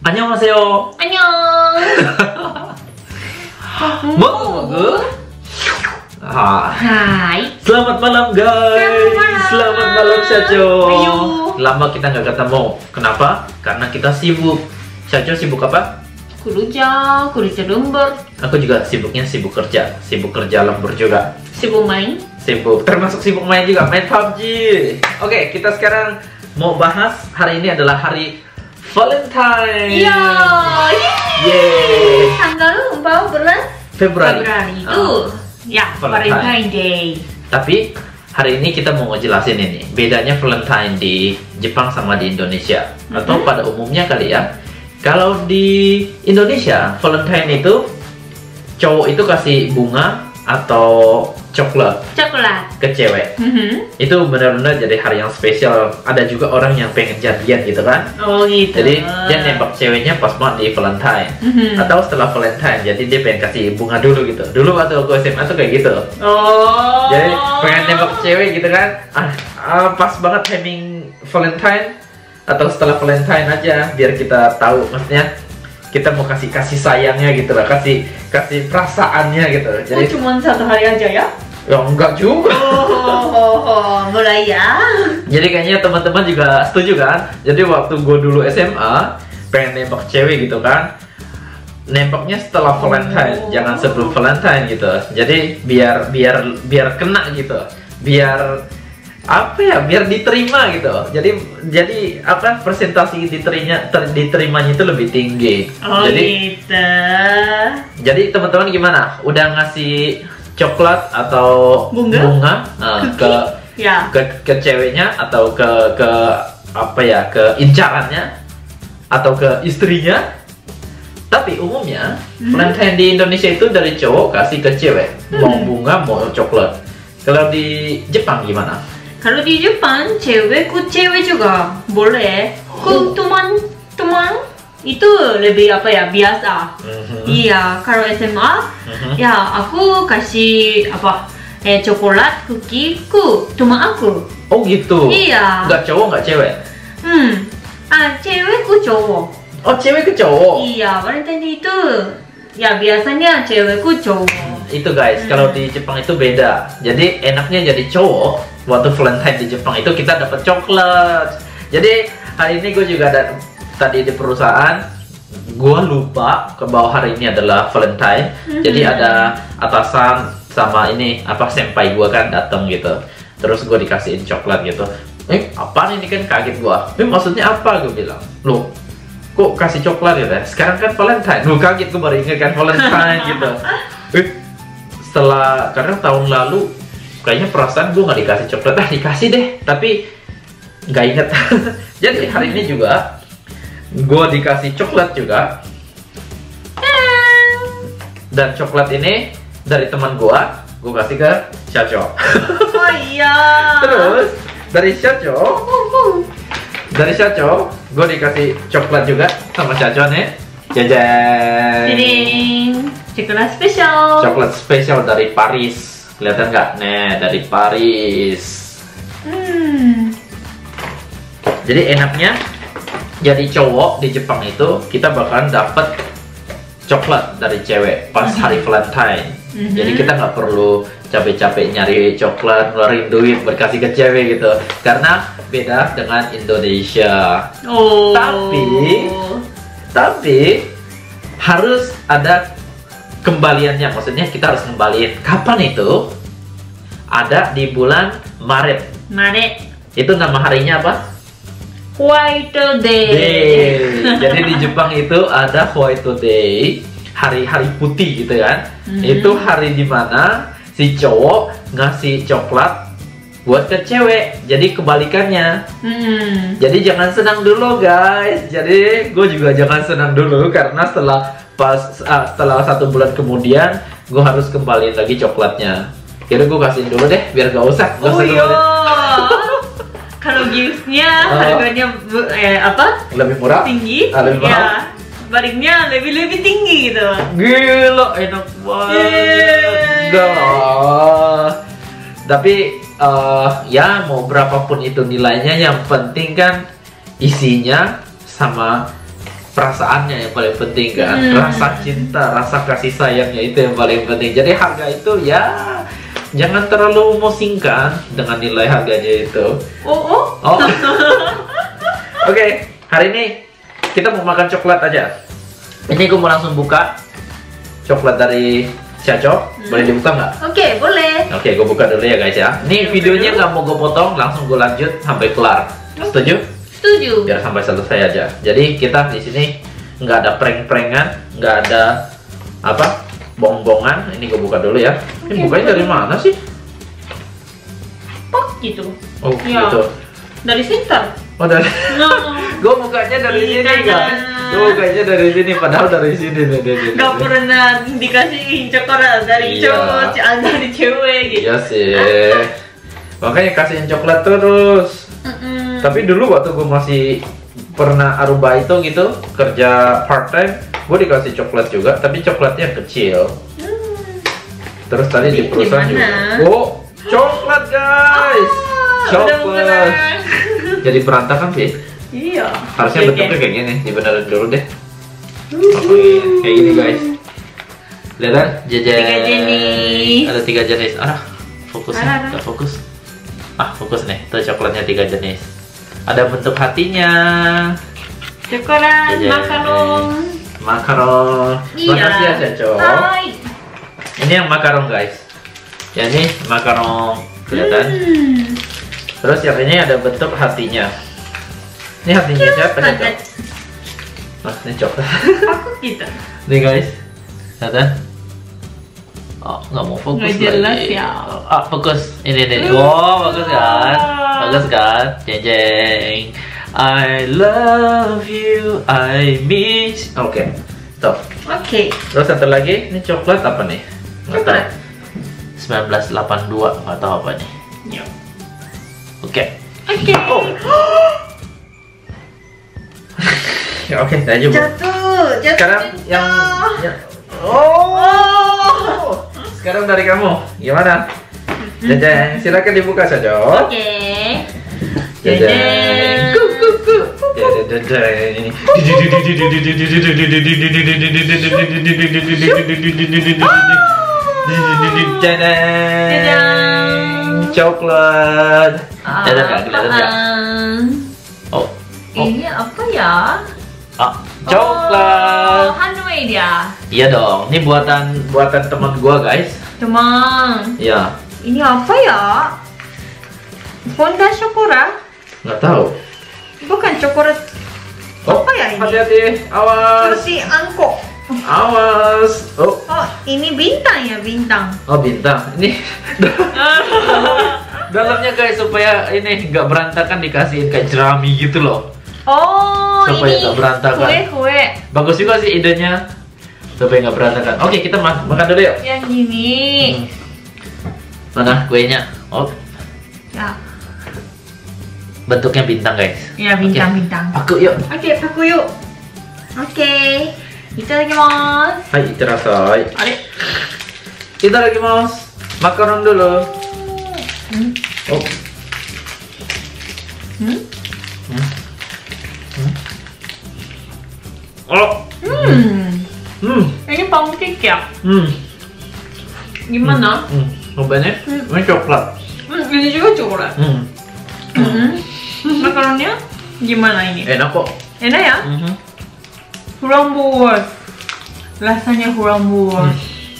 안녕하세요. 안녕. Mogu. Hai. Selamat malam guys. Selamat malam Syaco. Ayo. Lama kita nggak ketemu. Kenapa? Karena kita sibuk. Syaco sibuk apa? kerja lembur, Aku juga sibuk kerja. Sibuk kerja lembur juga. sibuk main. Sibuk, termasuk sibuk main juga, main PUBG. Oke, kita sekarang mau bahas hari ini adalah hari Valentine. Iya. Yeay. Tanggal berapa bulan? Februari. itu. Ya, Valentine. Valentine Day. Tapi hari ini kita mau ngejelasin ini bedanya Valentine di Jepang sama di Indonesia atau pada umumnya kali ya. Kalau di Indonesia Valentine itu cowok itu kasih bunga atau coklat Coklat. ke cewek. Itu benar-benar jadi hari yang spesial. Ada juga orang yang pengen jadian gitu kan. Oh gitu. Jadi dia nembak ceweknya pas banget di Valentine atau setelah Valentine. Jadi dia pengen kasih bunga dulu gitu. Dulu waktu aku SMA tuh kayak gitu. Oh. Jadi pengen nembak cewek gitu kan. Pas banget timing Valentine atau setelah Valentine aja biar kita tahu maksudnya kita mau kasih sayangnya gitu lah, kasih perasaannya gitu. Jadi cuma satu hari aja ya? ya enggak juga. Mulai ya. Jadi kayaknya teman-teman juga setuju kan? Jadi waktu gue dulu SMA pengen nembak cewek gitu kan, nembaknya setelah Valentine, jangan sebelum Valentine gitu. Jadi biar kena gitu, biar apa ya, biar diterima gitu. Jadi apa, presentasi diterimanya itu lebih tinggi. Oh Jadi gitu. jadi teman-teman gimana? Udah ngasih coklat atau Bunga? ke ceweknya atau ke apa ya, ke incarannya atau ke istrinya? Tapi umumnya Valentine di Indonesia itu dari cowok kasih ke cewek, mau bunga mau coklat. Kalau di Jepang gimana? Kalau di Jepang cewek juga boleh. Teman itu lebih apa ya, biasa. Iya, kalau SMA ya aku kasih apa, coklat cookie ku teman aku. Oh gitu. Iya. Nggak cowok nggak cewek? Cewekku cowok. Oh, cewek ke cowok. Iya, Valentine itu ya biasanya cewekku cowok. Itu guys, kalau di Jepang itu beda. Jadi enaknya jadi cowok waktu Valentine di Jepang itu kita dapat coklat. Jadi hari ini gue juga ada tadi di perusahaan, gue lupa ke bawah hari ini adalah Valentine. Jadi ada atasan sama ini apa, senpai gue kan datang gitu. Terus gue dikasihin coklat gitu. Apaan ini, kan kaget gue. Maksudnya apa, gue bilang. Loh, kok kasih coklat ya? Sekarang kan Valentine. Lu kaget, gue baru ingat kan Valentine gitu. Setelah, karena tahun lalu kayaknya perasaan gue nggak dikasih coklat, dikasih deh, tapi nggak inget. Jadi hari ini juga gue dikasih coklat juga, dan coklat ini dari teman gue kasih ke Syaco. Oh iya. Terus dari Syaco gue dikasih coklat juga sama Syaco nih. Jajan. Coklat spesial. Coklat spesial dari Paris. Kelihatan nggak? Nih, dari Paris. Jadi enaknya jadi cowok di Jepang itu kita bakalan dapet coklat dari cewek pas hari Valentine. Jadi kita nggak perlu capek-capek nyari coklat, ngeluarin duit berkasih ke cewek gitu. Karena beda dengan Indonesia. Oh. Tapi harus ada kembaliannya, maksudnya kita harus ngembaliin. Kapan itu? Ada di bulan Maret. Itu nama harinya apa? White Day. Jadi di Jepang itu ada White Day, hari putih gitu kan. Itu hari dimana si cowok ngasih coklat buat ke cewek. Jadi kebalikannya. Jadi jangan senang dulu guys. Jadi gue juga jangan senang dulu karena setelah 1 bulan kemudian gue harus kembaliin lagi coklatnya. Kira gue kasihin dulu deh biar gak usah. Kalau giftnya harganya lebih murah, tinggi, lebih mahal. baliknya lebih tinggi gitu. Gila, enak banget. Tapi ya mau berapapun itu nilainya, yang penting kan isinya sama perasaannya yang paling penting kan, rasa cinta, rasa kasih sayangnya itu yang paling penting. Jadi harga itu ya jangan terlalu memusingkan dengan nilai harganya itu. Oh. Oke, hari ini kita mau makan coklat aja. Ini gue mau langsung buka coklat dari Chaco. Boleh dibuka nggak? Oke, boleh. Oke, gue buka dulu ya guys ya. Ini videonya nggak mau gue potong, langsung gue lanjut sampai kelar. Setuju? Setuju. Biar sampai selesai aja. Jadi kita di sini nggak ada prank-prankan, nggak ada apa bong-bongan. Ini gue buka dulu ya. Ini bukanya dari mana sih? Pak gitu. Oh Ya. gitu. Dari Sinter. Oh dari. Gue bukanya dari sini guys. Gue bukanya dari sini, padahal dari sini nih. Gak pernah dikasih coklat dari Iya. cowok, dari cewek gitu. Iya sih. Makanya kasihin coklat terus. Tapi dulu waktu gue masih pernah aruba itu gitu, kerja part time, gue dikasih coklat juga, tapi coklatnya kecil. Terus tadi di perusahaan juga. Oh, coklat guys. Coklat. Jadi berantakan sih. Iya. Harusnya bentuknya kayak gini, dibenerin dulu deh. Oke, kayak gini guys. Lihat kan? Jajan. 3 jenis. Ada 3 jenis. Fokusnya Ada. nggak fokus. Fokus nih. Itu coklatnya 3 jenis. Ada bentuk hatinya. Coklat, Jajan. Makaron. Iya. Makasih ya Caco. Hai. Ini yang makaron guys. Ya ini makaron kelihatan. Terus yang ini ada bentuk hatinya. Ini hatinya siapa Caco? Ini coklat. Aku gitu. Nih guys, kelihatan? Oh, nggak mau fokus Nggak jelas lagi. ya. Fokus. Ini. Wow, bagus kan? Bagus kan? Jeng jeng. I love you, I miss. Oke, stop. Oke. Terus satu lagi, ini coklat apa nih? Nggak tahu. Coklat. 1982, nggak tahu apa nih. Ya. Oke. Oke. Oh. Ya, oke, saya coba. Jatuh. Sekarang yang oh. Sekarang dari kamu, gimana? Jajan, silakan dibuka saja. Oke. Jajan. Coklat. Kelihatan nggak? Kelihatan nggak? Oh, Ini apa ya? coklat. Handmade ya. Iya dong. Ini buatan teman gua guys. Teman, Iya. ini apa ya? Honda Shokora? Nggak tahu. Bukan coklat. Apa ya ini? Hati-hati. Awas. Kursi angkok. Awas. Oh. Oh, ini bintang ya, bintang. Oh bintang. Ini dalamnya guys supaya ini nggak berantakan dikasihin kayak jerami gitu loh. Oh, Supaya ini nggak berantakan. kue. Bagus juga sih idenya supaya nggak berantakan. Oke kita makan dulu yuk. Yang ini. Mana kuenya? Oh Ya, bentuknya bintang guys. ya bintang. Aku yuk. Oke, paku yuk. Oke. Itadakimasu. Hai itarasai. Are. Itadakimasu. Makanan dulu. Oh. Oh. Ini pancake ya? Hmm. Gimana? Cobain ini coklat. Ini juga coklat. Makaronnya gimana ini? Enak kok. Enak ya? Framboos. Rasanya framboos.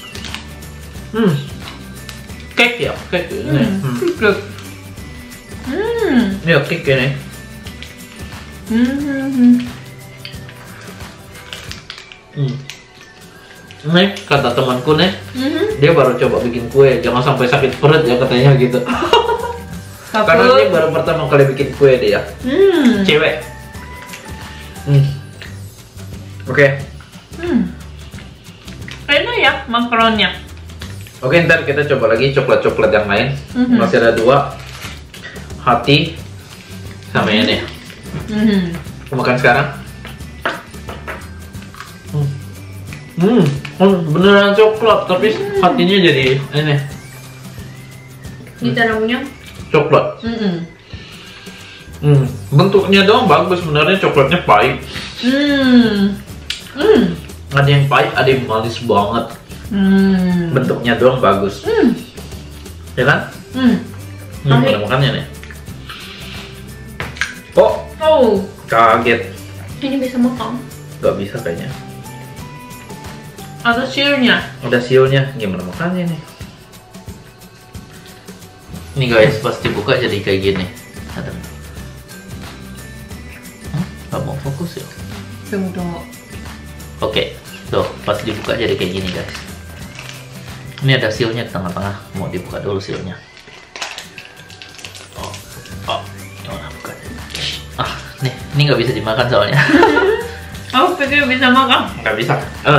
Cake ya, cake ini. Good. Ini cake ini. Nih kata temanku nih, dia baru coba bikin kue, jangan sampai sakit perut ya katanya gitu. Karena ini baru pertama kali bikin kue dia. Cewek. Oke. Enak ya makaronnya. Oke, ntar kita coba lagi coklat-coklat yang lain. Masih ada 2 hati sama ini. Aku makan sekarang. Beneran coklat, tapi hatinya jadi ini. Kita namanya Coklat. Bentuknya doang bagus, sebenarnya coklatnya pahit. Ada yang pahit, ada yang manis banget. Bentuknya doang bagus. Ya kan? Ada makannya nih. Oh, kaget. Ini bisa makan? Gak bisa kayaknya. Ada siulnya. Ada siulnya, gimana makannya nih? Ini guys, pas dibuka jadi kayak gini. Ada. Gak mau fokus ya? Tunggu. Oke, tuh pas dibuka jadi kayak gini guys. Ini ada siulnya di tengah-tengah. Mau dibuka dulu siulnya. Ini nggak bisa dimakan soalnya. Aku pikir bisa makan. Nggak bisa.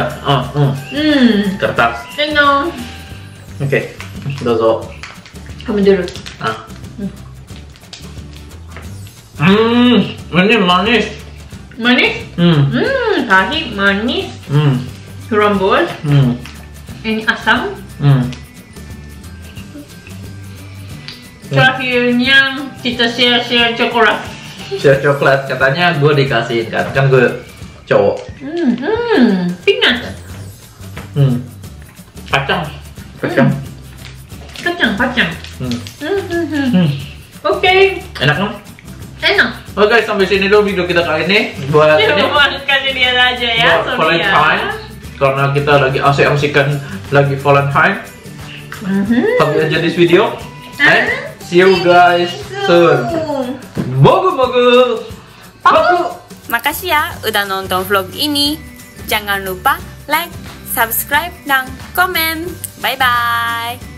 Kertas. Enak. Oke, dozo. Kamu dulu. Ini manis. Manis? Pahit, manis. Rambut. Ini asam. Terakhirnya kita share coklat. Share coklat, katanya gue dikasihin kan gue cowok. Pingat. Kacang. Oke. Enak kan? Enak. Oke, sampai sini dulu video kita kali ini. Buat ini kasih dia aja ya. buat Valentine. Karena kita lagi asik-asikan lagi Valentine. Hope you enjoy this video. And see you guys soon. Mogu. Makasih ya udah nonton vlog ini. Jangan lupa like, subscribe, dan komen. Bye bye.